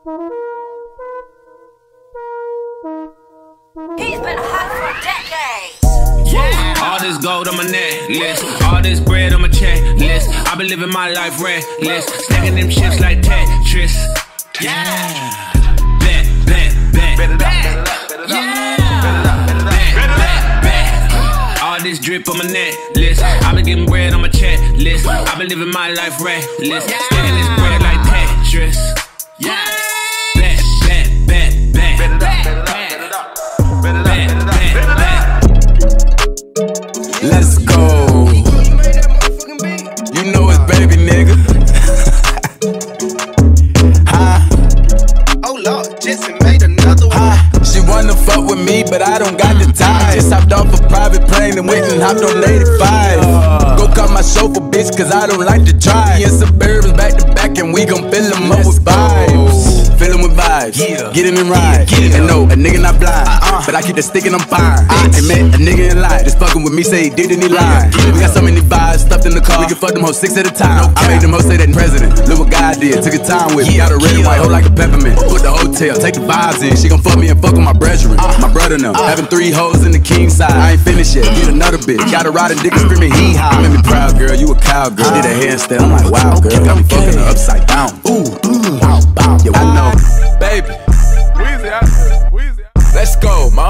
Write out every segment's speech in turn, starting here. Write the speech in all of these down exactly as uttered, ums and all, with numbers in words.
He's been hot for decades. Yeah, all this gold on my necklace, all this bread on my checklist. I've been living my life reckless, stacking them chips like Tetris. Yeah, bet, bet, bet, bet, bet. Yeah, bet, bet, bet. All this drip on my necklace, I've been getting bread on my checklist. I've been living my life reckless, stacking this bread like Tetris. Yeah, bet, bet, bet, bet, bet, bet, bet, bet, bet, bet. Let's go. You know it's baby nigga. Huh? Oh Lord, Jesse made another one. Huh? She wanna fuck with me, but I don't got the time. Just hopped off a private plane and went and hopped on eighty-five. Go cut my chauffeur, bitch, cause I don't like to drive. Me and Suburbans back to back, and we gon' fill them up with vibes. Fill 'em with vibes, yeah. Get in and ride. Yeah. And no, a nigga not blind, uh-uh. But I keep the stick and I'm fine. I ain't met a nigga in lie, just fucking with me, say he did and he lied. We got so many vibes stuffed in the car, we can fuck them hoes six at a time. I made them hoes say that president, look what God did, took his time with me. Got a red and white hoe like a peppermint, put the hotel, take the vibes in. She gon' fuck me and fuck with my brethren, uh, my brother now. Uh, Having three hoes in the king side, I ain't finished yet, get another bitch. Got a riding dick and screaming hee haw. Made me proud, girl, you a cowgirl. Did a handstand, I'm like, wow, girl, got me fucking her upside down. Ooh, ooh, bow, bow. Yo, I know, baby. Let's go, ma.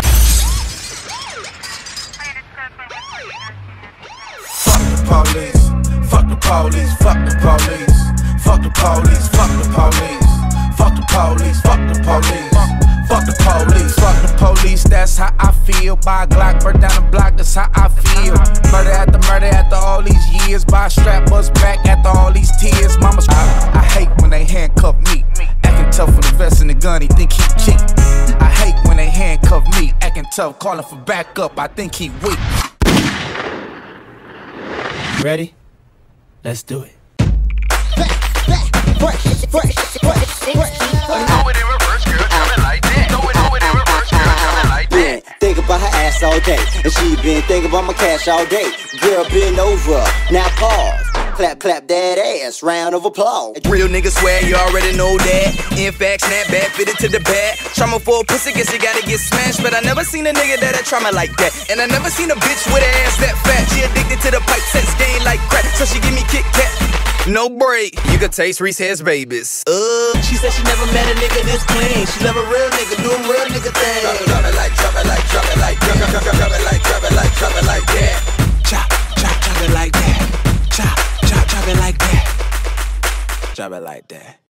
Fuck the police, fuck the police, fuck the police, fuck the police, fuck the police, fuck the police, fuck the police, fuck the police, fuck the police. That's how I feel. Buy a Glock, burn down the block. That's how I feel. Murder after murder after all these years. Buy a strap, bust back after all these tears. Mama's I, I hate when they handcuff me. Acting tough from the vest and the gun. He think he cheap. I hate when they handcuff me. Acting tough, calling for backup. I think he weak. Ready? Let's do it. Fresh, fresh, fresh, fresh. Throw it in reverse, girl, drop it like that. Throw it, throw it in reverse, girl, drop it like that. Think about her ass all day, and she been thinking about my cash all day. Girl, bend over, now pause. Clap, clap that ass, round of applause. Real niggas swear you already know that. In fact, snap back, fitted to the bag. Trauma for a pussy, guess you gotta get smashed. But I never seen a nigga that had trauma like that. And I never seen a bitch with an ass that fat. She addicted to the pipe, sex game like crack. So she give me Kit Kat, no break. You could taste Reese's babies. Uh, She said she never met a nigga this clean. She love a real nigga, do a real nigga thing. Drop it like, drop it like, drop it like, drop it, drop it, drop it like, drop it like, drop it like that. chop, chop, chop it like that. Chop, chop, chop it like that. Chop it like that.